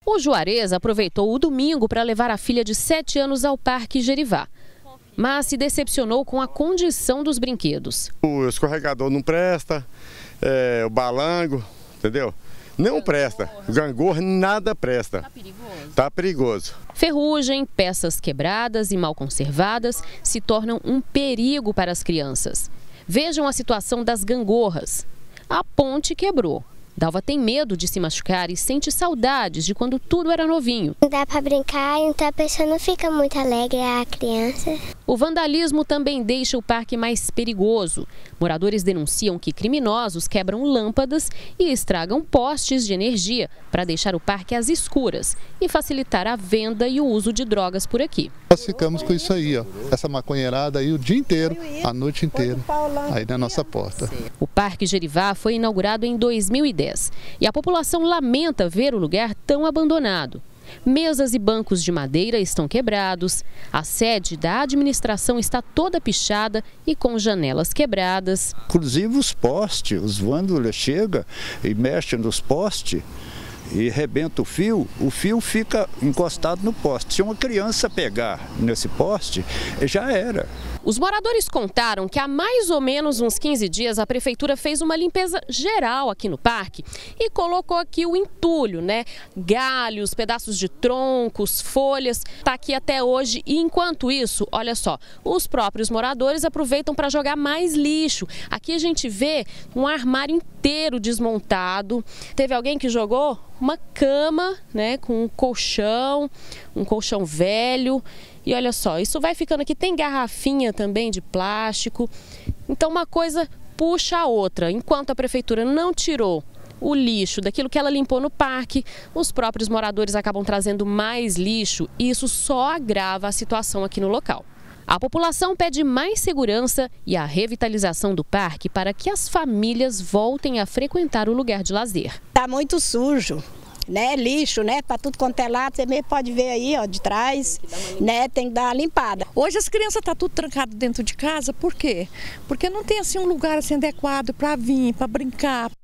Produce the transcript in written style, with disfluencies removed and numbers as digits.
O Juarez aproveitou o domingo para levar a filha de 7 anos ao Parque Gerivá, mas se decepcionou com a condição dos brinquedos. O escorregador não presta, o balango, entendeu? Não presta, gangorra nada presta. Tá perigoso? Tá perigoso. Ferrugem, peças quebradas e mal conservadas se tornam um perigo para as crianças. Vejam a situação das gangorras. A ponte quebrou. Dalva tem medo de se machucar e sente saudades de quando tudo era novinho. Não dá para brincar, então a pessoa não fica muito alegre, a criança. O vandalismo também deixa o parque mais perigoso. Moradores denunciam que criminosos quebram lâmpadas e estragam postes de energia para deixar o parque às escuras e facilitar a venda e o uso de drogas por aqui. Nós ficamos com isso aí, ó, essa maconheirada aí o dia inteiro, a noite inteira, aí na nossa porta. O Parque Gerivá foi inaugurado em 2010 e a população lamenta ver o lugar tão abandonado. Mesas e bancos de madeira estão quebrados, a sede da administração está toda pichada e com janelas quebradas. Inclusive os postes, os vândalos chegam e mexem nos postes e rebenta o fio fica encostado no poste. Se uma criança pegar nesse poste, já era. Os moradores contaram que há mais ou menos uns 15 dias a prefeitura fez uma limpeza geral aqui no parque e colocou aqui o entulho, né? Galhos, pedaços de troncos, folhas, está aqui até hoje. E enquanto isso, olha só, os próprios moradores aproveitam para jogar mais lixo. Aqui a gente vê um armário inteiro desmontado. Teve alguém que jogou uma cama, né, com um colchão velho. E olha só, isso vai ficando aqui, tem garrafinha também de plástico. Então uma coisa puxa a outra. Enquanto a prefeitura não tirou o lixo daquilo que ela limpou no parque, os próprios moradores acabam trazendo mais lixo e isso só agrava a situação aqui no local. A população pede mais segurança e a revitalização do parque para que as famílias voltem a frequentar o lugar de lazer. Tá muito sujo, né? Lixo, né? Para tudo quanto é lado, você mesmo pode ver aí, ó, de trás, né? Tem que dar uma limpada. Hoje as crianças estão tudo trancado dentro de casa, por quê? Porque não tem assim um lugar assim adequado para vir, para brincar.